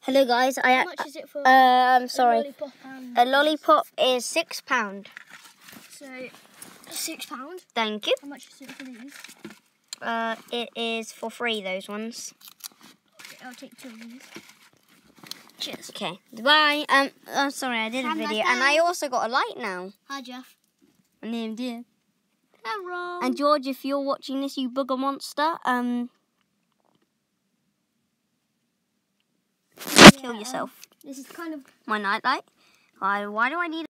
Hello guys, How much is it for I'm sorry. lollipop and A lollipop is £6. So, £6. Thank you. How much is it for these? It is for free, those ones. Okay, I'll take 2 of these. Cheers. Okay, bye. I'm sorry, I did a Have a nice video, day. and I also got a light now. Hi, Jeff. My name's Dear. Hello. And George, if you're watching this, you booger monster, kill yourself. This is kind of... My nightlight. Why do I need